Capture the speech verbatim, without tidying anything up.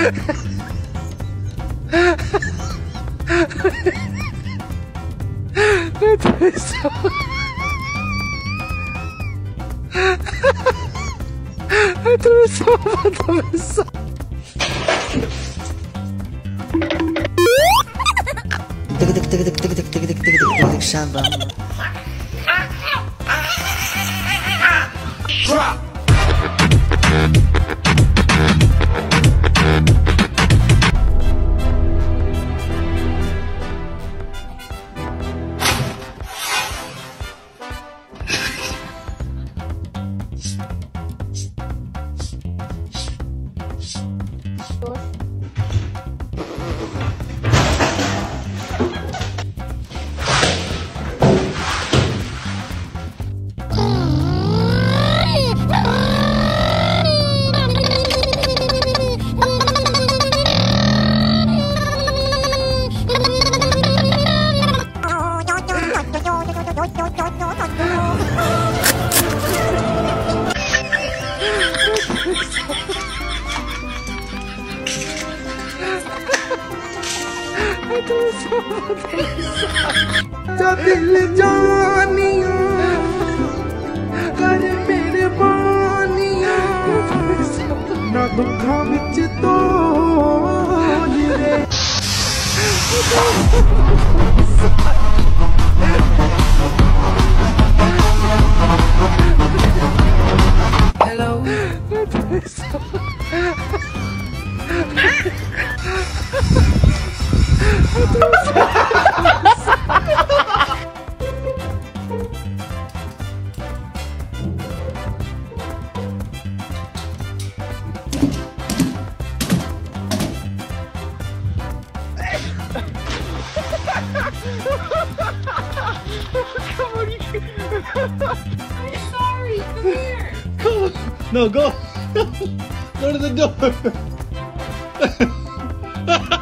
Atravessou. Atravessou, atravessou. Tık tık tık tık tık tık tık tık tık tık tık şamba. Drop. जो दिल जानिया कर मेरे बानिया ना दुखा विच तोल रे hello I'm sorry, come here. Go. No, go. Go to the door.